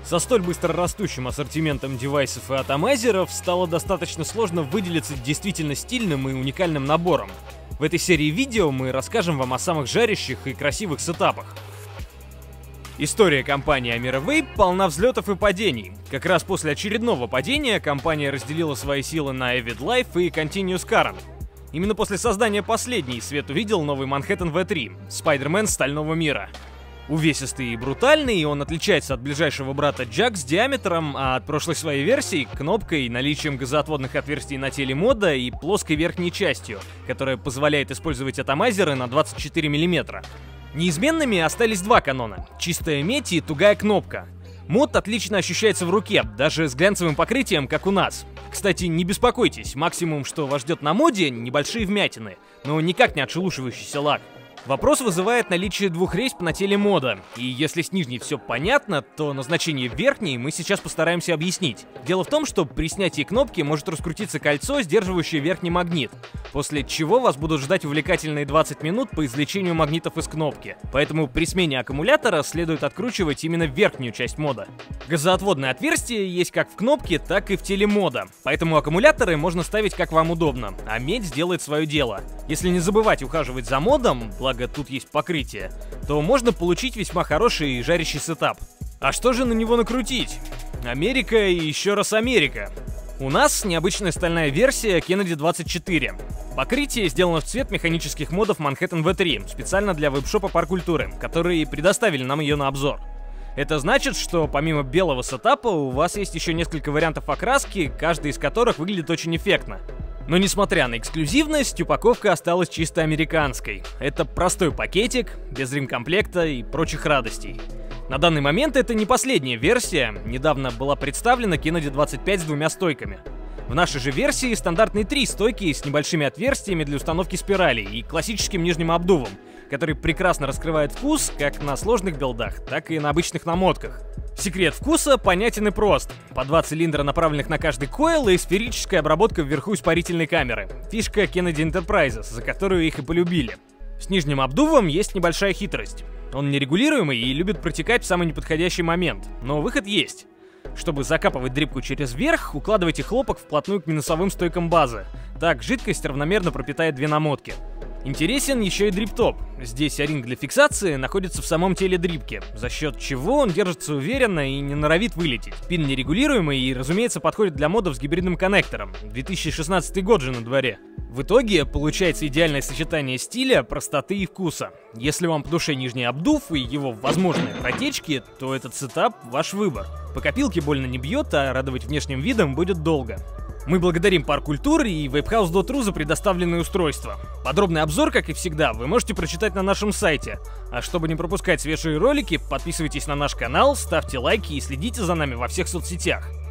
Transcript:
Со столь быстро растущим ассортиментом девайсов и атомайзеров стало достаточно сложно выделиться действительно стильным и уникальным набором. В этой серии видео мы расскажем вам о самых жарящих и красивых сетапах. История компании AmiraVape полна взлетов и падений. Как раз после очередного падения компания разделила свои силы на Avid Life и Continuous Current. Именно после создания последней свет увидел новый Manhattan V3, Spider-Man Стального Мира. Увесистый и брутальный, он отличается от ближайшего брата Jack с диаметром, а от прошлой своей версии — кнопкой, наличием газоотводных отверстий на теле мода и плоской верхней частью, которая позволяет использовать атомайзеры на 24 мм. Неизменными остались два канона — чистая медь и тугая кнопка. Мод отлично ощущается в руке, даже с глянцевым покрытием, как у нас. Кстати, не беспокойтесь, максимум, что вас ждет на моде — небольшие вмятины, но никак не отшелушивающийся лак. Вопрос вызывает наличие двух резьб на теле мода, и если с нижней все понятно, то назначение верхней мы сейчас постараемся объяснить. Дело в том, что при снятии кнопки может раскрутиться кольцо, сдерживающее верхний магнит, после чего вас будут ждать увлекательные 20 минут по извлечению магнитов из кнопки, поэтому при смене аккумулятора следует откручивать именно верхнюю часть мода. Газоотводное отверстие есть как в кнопке, так и в теле мода, поэтому аккумуляторы можно ставить как вам удобно, а медь сделает свое дело. Если не забывать ухаживать за модом, благо тут есть покрытие, то можно получить весьма хороший и жарящий сетап. А что же на него накрутить? Америка и еще раз Америка. У нас необычная стальная версия Kennedy 24. Покрытие сделано в цвет механических модов Manhattan V3, специально для веб-шопа Паркультуры, которые предоставили нам ее на обзор. Это значит, что помимо белого сетапа у вас есть еще несколько вариантов окраски, каждый из которых выглядит очень эффектно. Но несмотря на эксклюзивность, упаковка осталась чисто американской. Это простой пакетик, без ремкомплекта и прочих радостей. На данный момент это не последняя версия, недавно была представлена Kennedy 25 с двумя стойками. В нашей же версии стандартные 3 стойки с небольшими отверстиями для установки спиралей и классическим нижним обдувом, который прекрасно раскрывает вкус как на сложных билдах, так и на обычных намотках. Секрет вкуса понятен и прост. По 2 цилиндра, направленных на каждый койл, и сферическая обработка вверху испарительной камеры. Фишка Kennedy Enterprises, за которую их и полюбили. С нижним обдувом есть небольшая хитрость. Он нерегулируемый и любит протекать в самый неподходящий момент, но выход есть. Чтобы закапывать дрипку через верх, укладывайте хлопок вплотную к минусовым стойкам базы. Так жидкость равномерно пропитает 2 намотки. Интересен еще и дрип-топ. Здесь о-ринг для фиксации находится в самом теле дрипки, за счет чего он держится уверенно и не норовит вылететь. Пин нерегулируемый и, разумеется, подходит для модов с гибридным коннектором. 2016 год же на дворе. В итоге получается идеальное сочетание стиля, простоты и вкуса. Если вам по душе нижний обдув и его возможные протечки, то этот сетап ваш выбор. По копилке больно не бьет, а радовать внешним видом будет долго. Мы благодарим Паркультур и Webhouse.ru за предоставленные устройства. Подробный обзор, как и всегда, вы можете прочитать на нашем сайте. А чтобы не пропускать свежие ролики, подписывайтесь на наш канал, ставьте лайки и следите за нами во всех соцсетях.